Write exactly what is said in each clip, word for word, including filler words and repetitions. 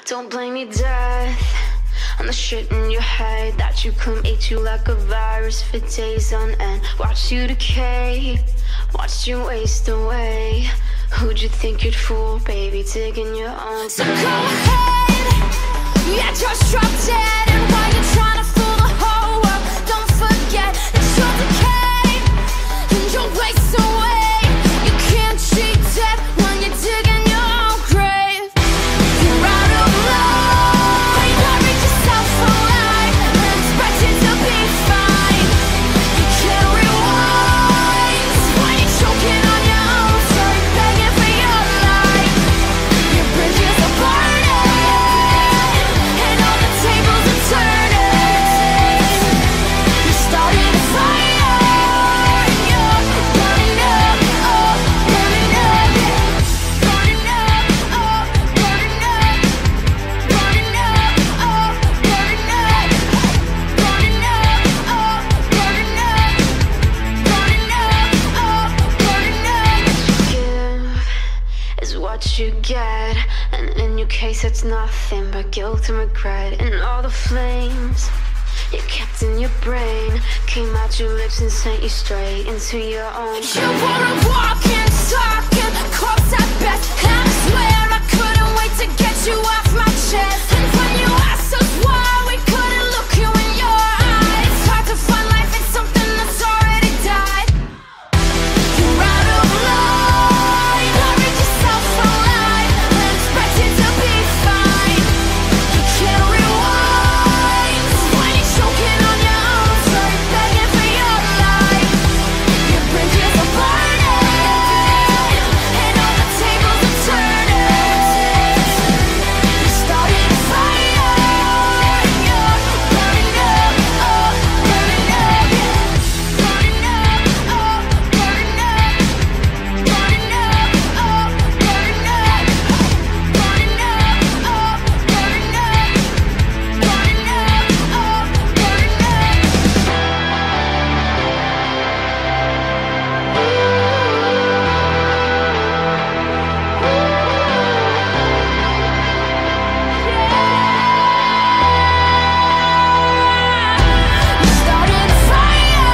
Don't blame me, death, on the shit in your head that you come eat you like a virus for days on end. Watch you decay, watched you waste away. Who'd you think you'd fool, baby, digging your own? So go ahead, yeah, just drop dead. And while you're trying to fool the whole world, don't forget that you'll decay and you'll waste away. You can't cheat death when you're digging your own grave. You're out of line, bury yourself alive and expect it to be fine. You can't rewind when you're choking on your own soul, begging for your life. Your bridges are burning and all the tables are turning. You're starting a fire and you're burning up, oh, burning up, burning up, oh, burning up, burning up, oh, burning up, burning up, oh, burning up, burning up, oh, burning up. Give is what you get, and in your case it's nothing but guilt and regret. And all the flames you kept in your brain came out your lips and sent you straight into your own. You were a walking, talking corpse at best, and I swear I couldn't wait to get you off my chest. And when you asked us why we couldn't look you in your eyes, it's hard to find life in something that's already died. You're out of line, bury yourself alive and expect it to be fine. You can't rewind when you're choking on your own soul, begging for your life. Your bridges are burning and all the tables are turning. You're starting a fire and you're burning up, oh, burning up, burning up, oh, burning up, burning up, oh, burning up, burning up, oh, burning up, burning up, oh, burning You started a fire.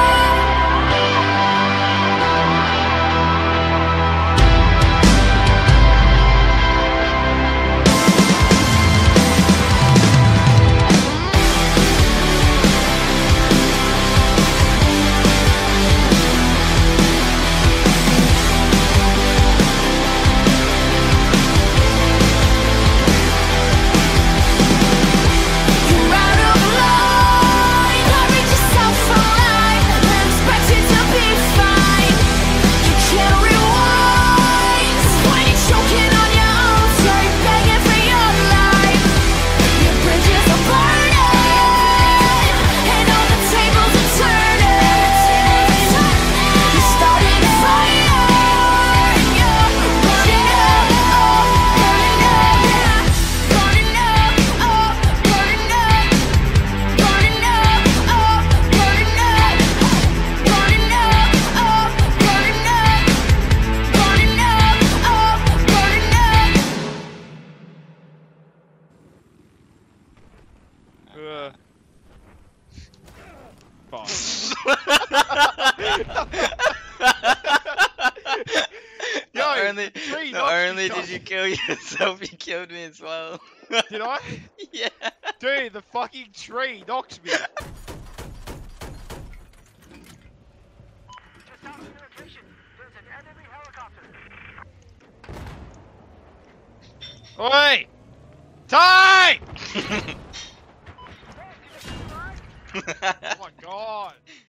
You're out of line, bury yourself alive and expect it to be fine. You can't rewind when you're choking on your own soul, begging for your life. Your bridges are burning and all the tables are turning. You started a fire and you're burning up, oh, burning up, burning up, oh, burning up, burning up, oh, burning up, burning up, oh, burning up, burning up, oh, burning up. Uh. Fine. Yo, Not only, three not knocks only you did got. you kill yourself, you killed me as well. Did I? Yeah. Dude, the fucking tree knocked me. Oi! Time! Oh my god!